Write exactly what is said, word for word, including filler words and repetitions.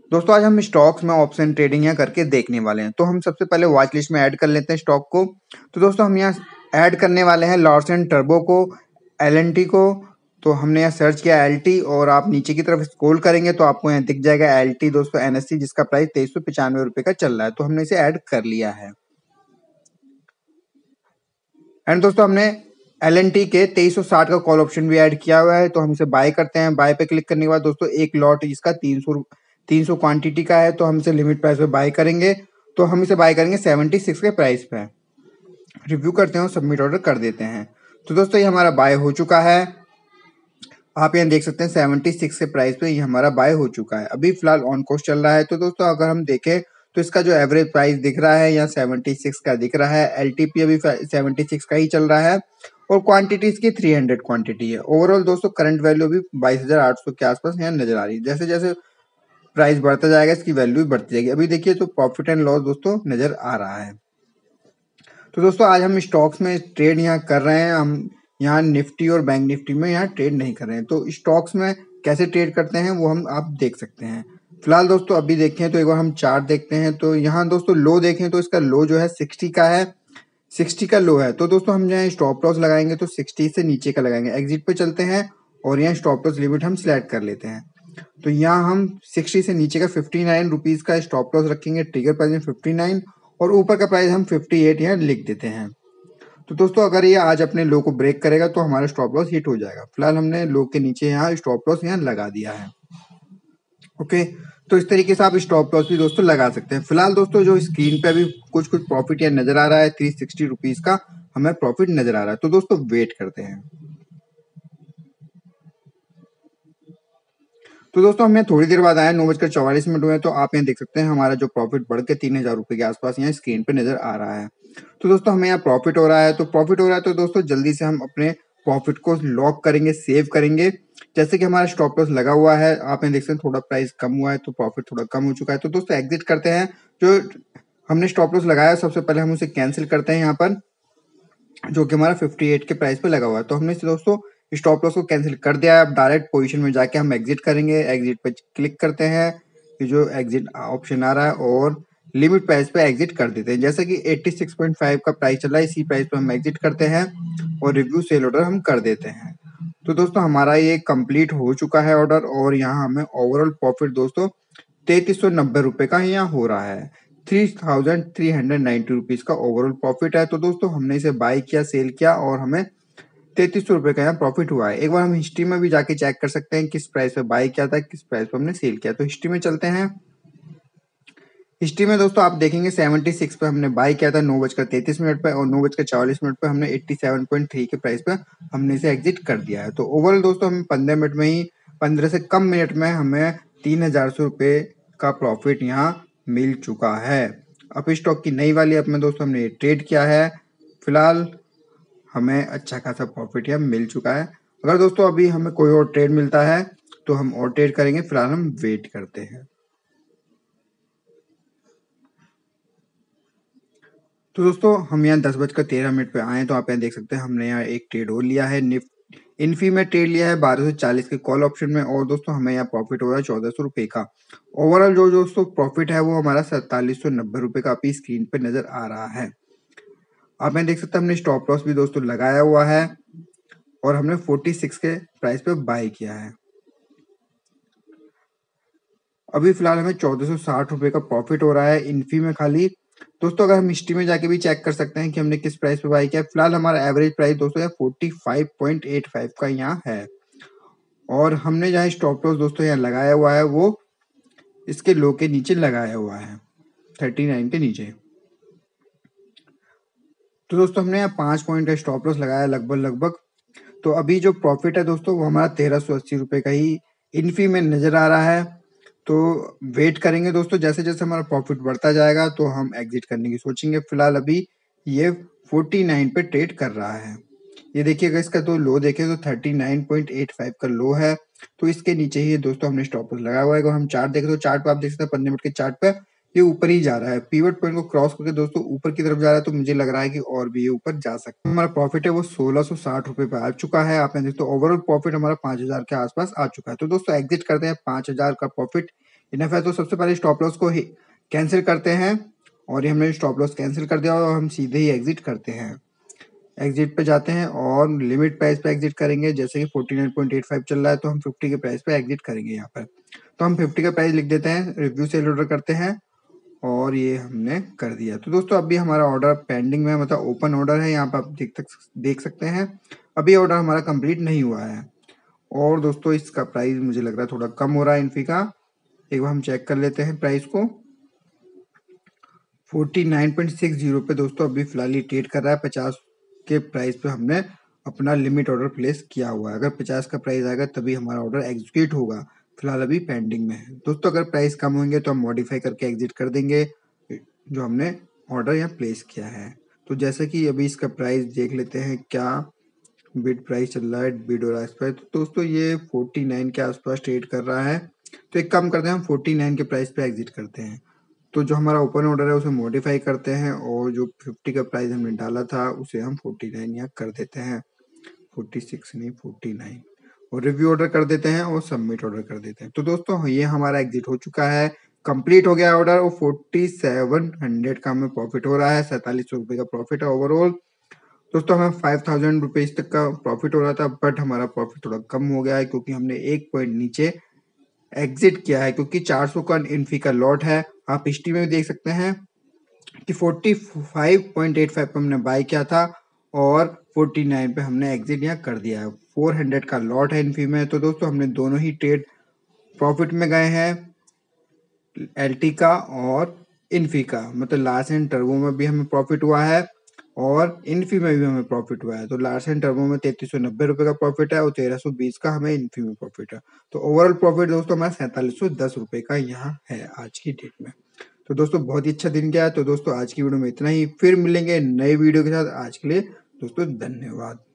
दोस्तों आज हम स्टॉक्स में ऑप्शन ट्रेडिंग यहाँ करके देखने वाले हैं। तो हम सबसे पहले वॉच लिस्ट में ऐड कर लेते हैं स्टॉक को। तो दोस्तों हम यहाँ ऐड करने वाले हैं लार्सन टर्बो को, एल एन टी को। तो हमने यहाँ सर्च किया एल टी और आप नीचे की तरफ स्क्रॉल करेंगे तो आपको यहाँ दिख जाएगा एल टी दोस्तों एन एस सी, जिसका प्राइस तेईस सौ पचानवे रुपये का चल रहा है। तो हमने इसे ऐड कर लिया है। एंड दोस्तों हमने एल एन टी के तेईस सौ साठ का कॉल ऑप्शन भी ऐड किया हुआ है। तो हम इसे बाय करते हैं। बाय पे क्लिक करने के बाद दोस्तों एक लॉट इसका तीन सौ तीन सौ क्वांटिटी का है, तो हम इसे लिमिट प्राइस पे बाय करेंगे। तो हम इसे बाय करेंगे छिहत्तर के प्राइस पे। रिव्यू करते हैं और सबमिट ऑर्डर कर देते हैं। तो दोस्तों ये हमारा बाय हो चुका है। आप यहाँ देख सकते हैं छिहत्तर के प्राइस पे ये हमारा बाय हो चुका है। अभी फिलहाल ऑन कोर्स चल रहा है। तो दोस्तों अगर हम देखें तो इसका जो एवरेज प्राइस दिख रहा है यहाँ छिहत्तर का दिख रहा है। एल टी पी अभी छिहत्तर का ही चल रहा है और क्वांटिटी इसकी तीन सौ क्वांटिटी है। ओवरऑल दोस्तों करंट वैल्यू भी बाईस हज़ार आठ सौ के आसपास यहाँ नजर आ रही है। जैसे जैसे प्राइस बढ़ता जाएगा इसकी वैल्यू भी बढ़ती जाएगी। अभी देखिए तो प्रॉफिट एंड लॉस दोस्तों नजर आ रहा है। तो दोस्तों आज हम स्टॉक्स में ट्रेड यहाँ कर रहे हैं। हम यहाँ निफ्टी और बैंक निफ्टी में यहाँ ट्रेड नहीं कर रहे हैं। तो स्टॉक्स में कैसे ट्रेड करते हैं वो हम आप देख सकते हैं। फिलहाल दोस्तों अभी देखें तो एक बार हम चार्ट देखते हैं। तो यहाँ दोस्तों लो देखें तो इसका लो जो है साठ का है, साठ का लो है। तो दोस्तों हम यहाँ स्टॉप लॉस लगाएंगे तो साठ से नीचे का लगाएंगे। एग्जिट पे चलते हैं और यहाँ स्टॉप लॉस लिमिट हम सिलेक्ट कर लेते हैं। तो यहाँ हम साठ से नीचे का फिफ्टी नाइन रुपीज का स्टॉप लॉस रखेंगे। ट्रिगर प्राइस में फिफ्टी नाइन और ऊपर का प्राइस हम अट्ठावन यहाँ लिख देते हैं। तो दोस्तों अगर ये आज अपने लो को ब्रेक करेगा तो हमारा स्टॉप लॉस हिट हो जाएगा। फिलहाल हमने लो के नीचे यहाँ स्टॉप लॉस यहाँ लगा दिया है। ओके, तो इस तरीके से आप स्टॉप लॉस भी दोस्तों लगा सकते हैं। फिलहाल दोस्तों जो स्क्रीन पे अभी कुछ कुछ प्रॉफिट यहाँ नजर आ रहा है, थ्री सिक्सटी रुपीज का हमें प्रॉफिट नजर आ रहा है। तो दोस्तों वेट करते हैं। तो दोस्तों हमें थोड़ी देर बाद आया, नौ बजकर चौवालीस मिनट हुए। तो आप यहाँ देख सकते हैं हमारा जो प्रॉफिट बढ़ के तीन हजार रुपए के आसपास यहाँ स्क्रीन पे नजर आ रहा है। तो दोस्तों हमें यहाँ प्रॉफिट हो रहा है। तो प्रॉफिट हो रहा है तो दोस्तों जल्दी से हम अपने प्रॉफिट को लॉक करेंगे, सेव करेंगे। जैसे कि हमारा स्टॉप लॉस लगा हुआ है, आप यहाँ देख सकते हैं थोड़ा प्राइस कम हुआ है तो प्रॉफिट थोड़ा कम हो चुका है। तो दोस्तों एग्जिट करते हैं। जो हमने स्टॉप लॉस लगाया सबसे पहले हम उसे कैंसिल करते हैं यहाँ पर, जो कि हमारा अट्ठावन के प्राइस पे लगा हुआ है। तो हमने दोस्तों स्टॉप लॉस को कैंसिल कर दिया है। अब डायरेक्ट पोजीशन में जाके हम एग्जिट करेंगे। एग्जिट पे क्लिक करते हैं, ये जो एग्जिट ऑप्शन आ रहा है और लिमिट प्राइस पे एग्जिट कर देते हैं। जैसे कि छियासी पॉइंट पाँच का प्राइस चल रहा है, इसी प्राइस पे हम एग्जिट करते हैं और रिव्यू सेल ऑर्डर हम कर देते हैं। तो दोस्तों हमारा ये कंप्लीट हो चुका है ऑर्डर और यहाँ हमें ओवरऑल प्रॉफिट दोस्तों तैतीस सौ नब्बे रुपए का यहाँ हो रहा है। Three thousand three hundred ninety rupees का ओवरऑल प्रॉफिट है। तो दोस्तों हमने इसे बाय किया, सेल किया और हमें तैतीस सौ रुपए का यहाँ प्रॉफिट हुआ है। एक बार हम हिस्ट्री में भी जाके चेक कर सकते हैं किस प्राइस पे बाय किया था, किस प्राइस पे हमने सेल किया। तो हिस्ट्री में चलते हैं। हिस्ट्री में दोस्तों आप देखेंगे छिहत्तर पे हमने बाय किया था नौ बजकर तैतीस मिनट पे और नौ बजकर चालीस मिनट पे हमने सत्तासी पॉइंट तीन के प्राइस पे हमने इसे एग्जिट कर दिया है। तो ओवरऑल दोस्तों हमें पंद्रह मिनट में ही पंद्रह से कम मिनट में हमें तीन हजार सौ रुपए का प्रॉफिट यहाँ मिल चुका है। अब स्टॉक की नई वाली अब में दोस्तों हमने ट्रेड किया है। फिलहाल हमें अच्छा खासा प्रॉफिट यहाँ मिल चुका है। अगर दोस्तों अभी हमें कोई और ट्रेड मिलता है तो हम और ट्रेड करेंगे। फिलहाल हम वेट करते हैं। तो दोस्तों हम यहाँ दस बजकर तेरह मिनट पे आए। तो आप यहाँ देख सकते हैं हमने यहाँ एक ट्रेड और लिया है। निफ्ट इन्फी में ट्रेड लिया है बारह सौ चालीस के कॉल ऑप्शन में और दोस्तों हमें यहाँ प्रॉफिट हो रहा है चौदह सौ रुपए का। ओवरऑल जो दोस्तों प्रॉफिट है वो हमारा सैंतालीस सौ नब्बे रुपए का आपकी स्क्रीन पे नजर आ रहा है। आप यहाँ देख सकते हैं हमने स्टॉप लॉस भी दोस्तों लगाया हुआ है और हमने छियालीस के प्राइस पे बाय किया है। अभी फिलहाल हमें चौदह सौ साठ रुपए का प्रॉफिट हो रहा है इन्फी में खाली। दोस्तों अगर हम हिस्ट्री में जाके भी चेक कर सकते हैं कि हमने किस प्राइस पे बाय किया। फिलहाल हमारा एवरेज प्राइस दोस्तों है पैंतालीस पॉइंट पचासी का यहाँ है और हमने जहाँ स्टॉप लॉस दोस्तों यहाँ लगाया हुआ है वो इसके लो के नीचे लगाया हुआ है, उनतालीस के नीचे। तो दोस्तों हमने यहाँ पांच पॉइंट का स्टॉप लॉस लगाया लगभग लगभग। तो अभी जो प्रॉफिट है दोस्तों वो हमारा तेरह सौ अस्सी रुपए का ही इन्फी में नजर आ रहा है। तो वेट करेंगे दोस्तों, जैसे जैसे हमारा प्रॉफिट बढ़ता जाएगा तो हम एग्जिट करने की सोचेंगे। फिलहाल अभी ये उनचास पे ट्रेड कर रहा है। ये देखिएगा इसका तो लो देखें तो उनतालीस पॉइंट पचासी का लो है। तो इसके नीचे ही दोस्तों हमने स्टॉप लॉस लगाया हुआ है। अगर हम चार्ट देखें तो चार्ट पे आप देख सकते हैं पंद्रह मिनट के चार्ट पे ये ऊपर ही जा रहा है। पीवट पॉइंट को क्रॉस करके दोस्तों ऊपर की तरफ जा रहा है। तो मुझे लग रहा है कि और भी ये ऊपर जा सकता है। हमारा प्रॉफिट है वो सोलह सौ साठ रुपए पे आ चुका है। आप देखते हो ओवरऑल प्रॉफिट हमारा पांच हजार के आसपास आ चुका है। तो दोस्तों एग्जिट करते हैं पांच हजार का प्रॉफिट इनफ है। तो सबसे पहले स्टॉप लॉस को ही कैंसिल करते हैं और ये हमने स्टॉप लॉस कैंसिल कर दिया और हम सीधे ही एग्जिट करते हैं। एग्जिट पे जाते हैं और लिमिट प्राइस पे एग्जिट करेंगे। जैसे कि forty nine point eight five चल रहा है तो हम फिफ्टी के प्राइस पे एग्जिट करेंगे यहाँ पर। तो हम फिफ्टी का प्राइस लिख देते हैं, रिव्यू सेल ऑर्डर करते हैं और ये हमने कर दिया। तो दोस्तों अभी हमारा ऑर्डर पेंडिंग में, मतलब ओपन ऑर्डर है, यहाँ पर आप देख तक देख सकते हैं। अभी ऑर्डर हमारा कंप्लीट नहीं हुआ है और दोस्तों इसका प्राइस मुझे लग रहा है थोड़ा कम हो रहा है इन्फी का। एक बार हम चेक कर लेते हैं प्राइस को। Forty nine point six zero पे दोस्तों अभी फिलहाल ये ट्रेड कर रहा है। पचास के प्राइस पे हमने अपना लिमिट ऑर्डर प्लेस किया हुआ है। अगर पचास का प्राइस आएगा तभी हमारा ऑर्डर एग्जीक्यूट होगा। फिलहाल अभी पेंडिंग में है दोस्तों। अगर प्राइस कम होंगे तो हम मॉडिफाई करके एग्जिट कर देंगे जो हमने ऑर्डर यहाँ प्लेस किया है। तो जैसे कि अभी इसका प्राइस देख लेते हैं, क्या बिड प्राइस चल रहा है, बिड और आस पास। तो दोस्तों ये फोर्टी नाइन के आसपास ट्रेड कर रहा है। तो एक काम करते हैं, हम फोर्टी नाइन के प्राइस पे एग्जिट करते हैं। तो जो हमारा ओपन ऑर्डर है उसे मॉडिफाई करते हैं और जो फिफ्टी का प्राइस हमने डाला था उसे हम फोर्टी नाइन यहाँ कर देते हैं। फोर्टी सिक्स नहीं, फोर्टी नाइन, और रिव्यू ऑर्डर कर देते हैं और सबमिट ऑर्डर कर देते हैं। तो दोस्तों ये हमारा एग्जिट हो चुका है, कंप्लीट हो गया ऑर्डर और फोर्टी सेवन हंड्रेड का हमें प्रॉफिट हो रहा है। सैंतालीस सौ रुपये का प्रॉफिट है ओवरऑल। दोस्तों हमें फाइव थाउजेंड रुपीज तक का प्रॉफिट हो रहा था, बट हमारा प्रॉफिट थोड़ा कम हो गया है क्योंकि हमने एक पॉइंट नीचे एग्जिट किया है, क्योंकि चार सौ का इन्फी का लॉट है। आप हिस्ट्री में भी देख सकते हैं कि forty five point eight five पे हमने बाय किया था और फोर्टी नाइन पे हमने एग्जिट यहाँ कर दिया है। फोर हंड्रेड का लॉट है इन्फी में। तो दोस्तों हमने दोनों ही ट्रेड प्रॉफिट में गए हैं, एलटी का और इन्फी का। मतलब लार्स एंड टर्बो में भी हमें प्रॉफिट हुआ है और इन्फी में भी हमें प्रॉफिट हुआ है। तो लार्स एंड टर्बो में तैतीस सौ नब्बे रुपये का प्रॉफिट है और तेरह सौ बीस का हमें इन्फी में प्रॉफिट है। तो ओवरऑल प्रॉफिट दोस्तों हमारा सैंतालीस सौ दस रुपये का यहाँ है आज की डेट में। तो दोस्तों बहुत ही अच्छा दिन गया। तो दोस्तों आज की वीडियो में इतना ही, फिर मिलेंगे नए वीडियो के साथ। आज के लिए दोस्तों धन्यवाद।